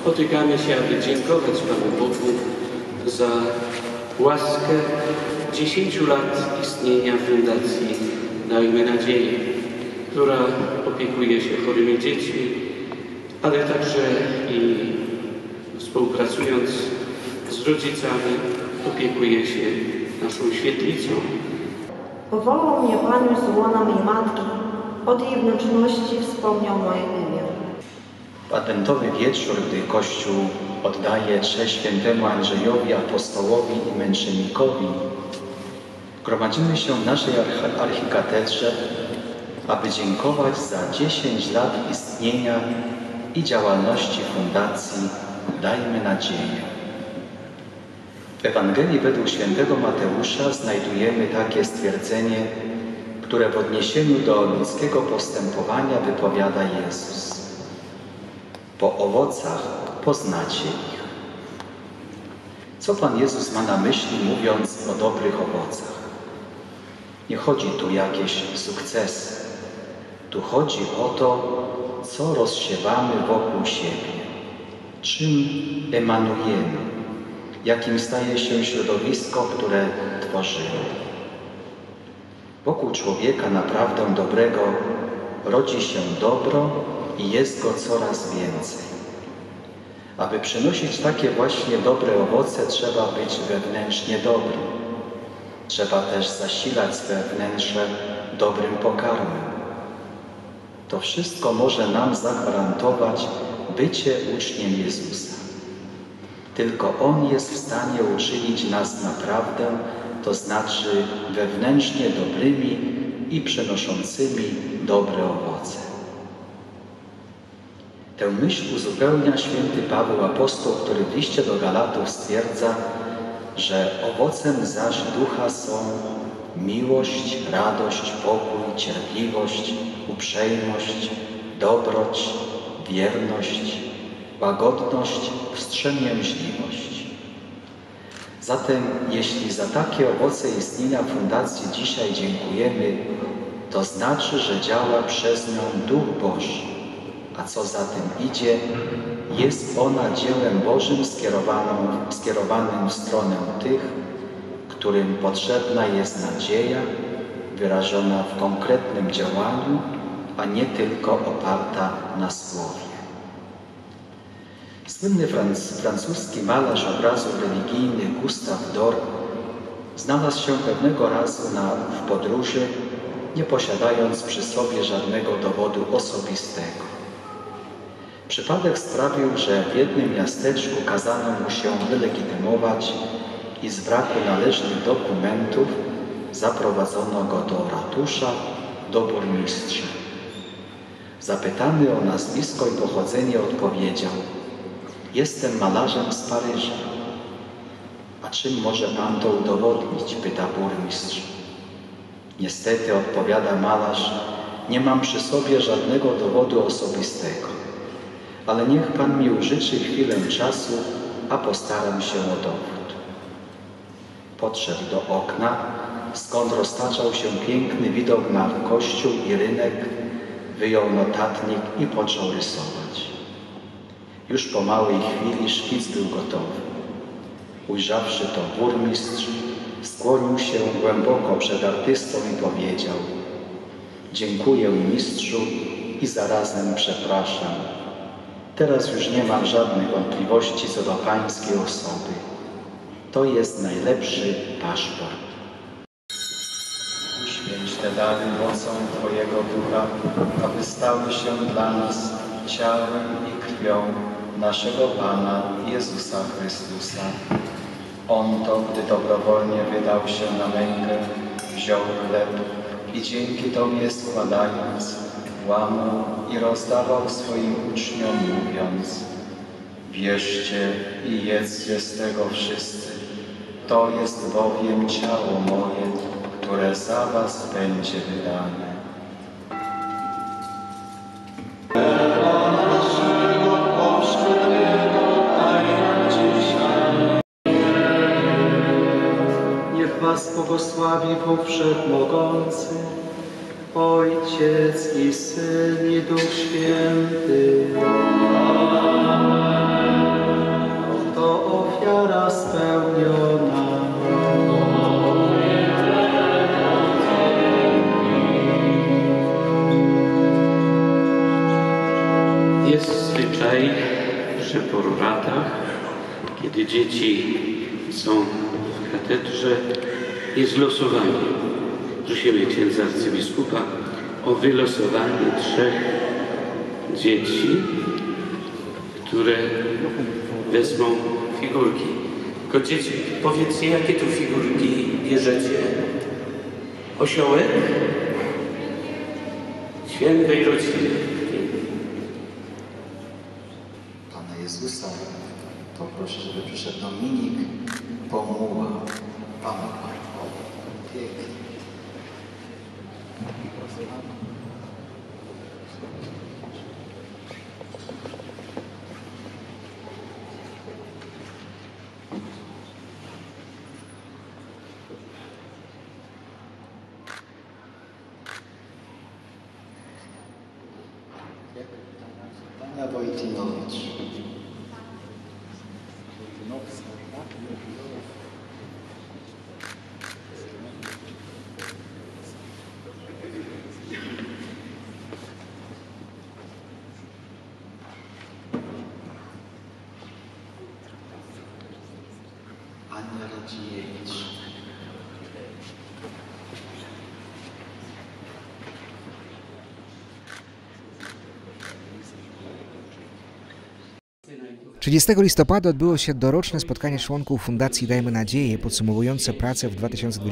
spotykamy się, aby dziękować Panu Bogu za łaskę 10 lat istnienia Fundacji Dajmy Nadzieję, która opiekuje się chorymi dziećmi, ale także i współpracując z rodzicami opiekuje się naszą świetlicą. Powołał mnie Pan z łona mej matki, od jej wnętrzności wspomniał moje imię. W adwentowy wieczór, gdy Kościół oddaje cześć świętemu Andrzejowi, apostołowi i męczennikowi, gromadzimy się w naszej archikatedrze, aby dziękować za 10 lat istnienia i działalności Fundacji Dajmy Nadzieję. W Ewangelii według świętego Mateusza znajdujemy takie stwierdzenie, które w odniesieniu do ludzkiego postępowania wypowiada Jezus. Po owocach poznacie ich. Co Pan Jezus ma na myśli, mówiąc o dobrych owocach? Nie chodzi tu o jakieś sukcesy. Tu chodzi o to, co rozsiewamy wokół siebie, czym emanujemy, jakim staje się środowisko, które tworzymy. Wokół człowieka naprawdę dobrego rodzi się dobro i jest go coraz więcej. Aby przynosić takie właśnie dobre owoce, trzeba być wewnętrznie dobrym. Trzeba też zasilać swe wnętrze dobrym pokarmem. To wszystko może nam zagwarantować bycie uczniem Jezusa. Tylko On jest w stanie uczynić nas naprawdę, to znaczy wewnętrznie dobrymi i przynoszącymi dobre owoce. Tę myśl uzupełnia święty Paweł apostoł, który w liście do Galatów stwierdza, że owocem zaś ducha są miłość, radość, pokój, cierpliwość, uprzejmość, dobroć, wierność, łagodność, wstrzemięźliwość. Zatem, jeśli za takie owoce istnienia Fundacji dzisiaj dziękujemy, to znaczy, że działa przez nią Duch Boży, a co za tym idzie, jest ona dziełem Bożym skierowanym w stronę tych, którym potrzebna jest nadzieja, wyrażona w konkretnym działaniu, a nie tylko oparta na słowie. Słynny francuski malarz obrazów religijnych Gustave Dore znalazł się pewnego razu w podróży, nie posiadając przy sobie żadnego dowodu osobistego. Przypadek sprawił, że w jednym miasteczku kazano mu się wylegitymować i z braku należnych dokumentów zaprowadzono go do ratusza, do burmistrza. Zapytany o nazwisko i pochodzenie odpowiedział: jestem malarzem z Paryża. A czym może pan to udowodnić? Pyta burmistrz. Niestety, odpowiada malarz, nie mam przy sobie żadnego dowodu osobistego, ale niech pan mi użyczy chwilę czasu, a postaram się o dowód. Podszedł do okna, skąd roztaczał się piękny widok na kościół i rynek, wyjął notatnik i począł rysować. Już po małej chwili szkic był gotowy. Ujrzawszy to burmistrz, skłonił się głęboko przed artystą i powiedział: dziękuję mistrzu i zarazem przepraszam. Teraz już nie mam żadnych wątpliwości co do pańskiej osoby. To jest najlepszy paszport. Uświęć te dary mocą Twojego Ducha, aby stały się dla nas ciałem i krwią naszego Pana Jezusa Chrystusa. On to, gdy dobrowolnie wydał się na mękę, wziął chleb i dzięki Tobie składając, łamał i rozdawał swoim uczniom, mówiąc: bierzcie i jedzcie z tego wszyscy. To jest bowiem ciało moje, które za was będzie wydane. Niech was błogosławi Bóg Wszechmogący, Ojciec i Syn i Duch Święty. Amen. zawsze po latach, kiedy dzieci są w katedrze, jest losowanie. Prosimy księdza arcybiskupa o wylosowanie 3 dzieci, które wezmą figurki. Tylko dzieci, powiedzcie, jakie tu figurki bierzecie? Osiołek? Świętej rodziny. Pana Jezusa, to proszę, żeby przyszedł Dominik Pomuła. Pana pięknie. Ania Wojtinowicz. Ania Radziejewicz. Trzydziestego listopada odbyło się doroczne spotkanie członków Fundacji Dajmy Nadzieję podsumowujące pracę w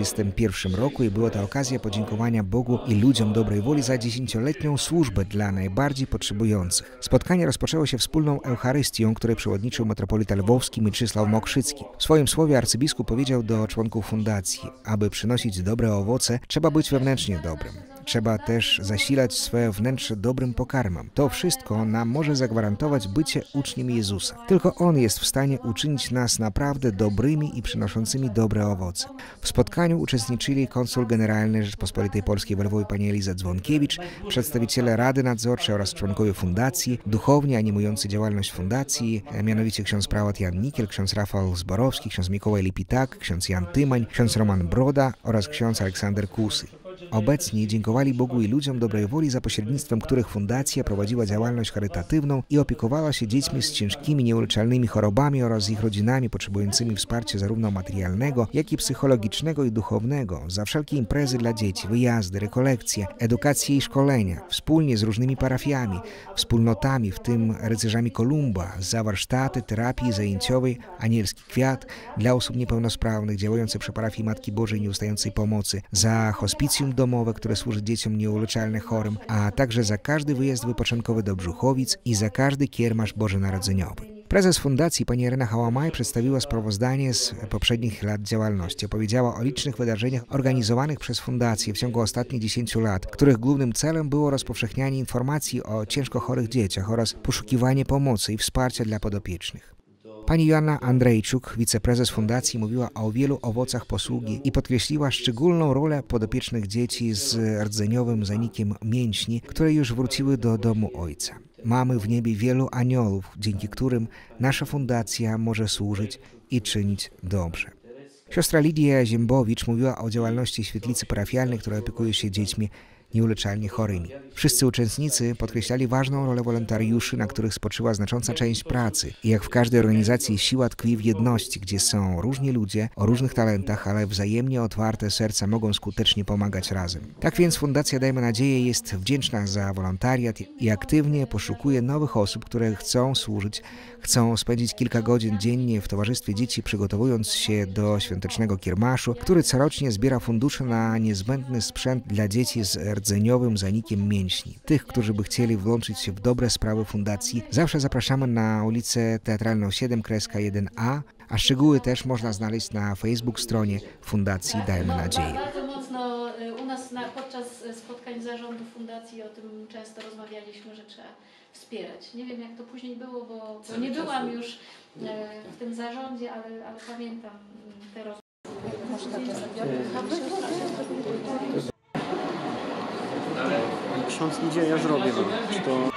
2021 roku i była to okazja podziękowania Bogu i ludziom dobrej woli za 10-letnią służbę dla najbardziej potrzebujących. Spotkanie rozpoczęło się wspólną Eucharystią, której przewodniczył metropolita lwowski Mieczysław Mokrzycki. W swoim słowie arcybiskup powiedział do członków fundacji: aby przynosić dobre owoce, trzeba być wewnętrznie dobrym. Trzeba też zasilać swoje wnętrze dobrym pokarmem. To wszystko nam może zagwarantować bycie uczniem Jezusa. Tylko On jest w stanie uczynić nas naprawdę dobrymi i przynoszącymi dobre owoce. W spotkaniu uczestniczyli konsul generalny Rzeczpospolitej Polskiej w Lwowie pani Eliza Dzwonkiewicz, przedstawiciele Rady Nadzorczej oraz członkowie fundacji, duchowni animujący działalność fundacji, mianowicie ksiądz prałat Jan Nikiel, ksiądz Rafał Zborowski, ksiądz Mikołaj Lipitak, ksiądz Jan Tymań, ksiądz Roman Broda oraz ksiądz Aleksander Kusy. Obecni dziękowali Bogu i ludziom dobrej woli, za pośrednictwem których fundacja prowadziła działalność charytatywną i opiekowała się dziećmi z ciężkimi, nieuleczalnymi chorobami oraz ich rodzinami potrzebującymi wsparcia zarówno materialnego, jak i psychologicznego i duchownego, za wszelkie imprezy dla dzieci, wyjazdy, rekolekcje, edukacje i szkolenia, wspólnie z różnymi parafiami, wspólnotami, w tym rycerzami Kolumba, za warsztaty terapii zajęciowej Anielski Kwiat dla osób niepełnosprawnych działające przy parafii Matki Bożej Nieustającej Pomocy, za hospicjum domowe, które służy dzieciom nieuleczalnie chorym, a także za każdy wyjazd wypoczynkowy do Brzuchowic i za każdy kiermasz bożonarodzeniowy. Prezes fundacji pani Irena Hałamaj przedstawiła sprawozdanie z poprzednich lat działalności. Opowiedziała o licznych wydarzeniach organizowanych przez fundację w ciągu ostatnich 10 lat, których głównym celem było rozpowszechnianie informacji o ciężko chorych dzieciach oraz poszukiwanie pomocy i wsparcia dla podopiecznych. Pani Joanna Andrzejczuk, wiceprezes fundacji, mówiła o wielu owocach posługi i podkreśliła szczególną rolę podopiecznych dzieci z rdzeniowym zanikiem mięśni, które już wróciły do domu Ojca. Mamy w niebie wielu aniołów, dzięki którym nasza fundacja może służyć i czynić dobrze. Siostra Lidia Ziembowicz mówiła o działalności świetlicy parafialnej, która opiekuje się dziećmi nieuleczalnie chorymi. Wszyscy uczestnicy podkreślali ważną rolę wolontariuszy, na których spoczywa znacząca część pracy. I jak w każdej organizacji siła tkwi w jedności, gdzie są różni ludzie o różnych talentach, ale wzajemnie otwarte serca mogą skutecznie pomagać razem. Tak więc Fundacja Dajmy Nadzieję jest wdzięczna za wolontariat i aktywnie poszukuje nowych osób, które chcą służyć, chcą spędzić kilka godzin dziennie w towarzystwie dzieci, przygotowując się do świątecznego kiermaszu, który corocznie zbiera fundusze na niezbędny sprzęt dla dzieci z rdzeniowym zanikiem mięśni. Tych, którzy by chcieli włączyć się w dobre sprawy fundacji, zawsze zapraszamy na ulicę Teatralną 7/1A, a szczegóły też można znaleźć na Facebook stronie Fundacji Dajmy Nadzieję. Bardzo mocno u nas podczas spotkań zarządu fundacji o tym często rozmawialiśmy, że trzeba wspierać. Nie wiem, jak to później było, bo nie byłam już w tym zarządzie, ale pamiętam te rozmowy. Ksiądz idzie, ja zrobię wam. Czy to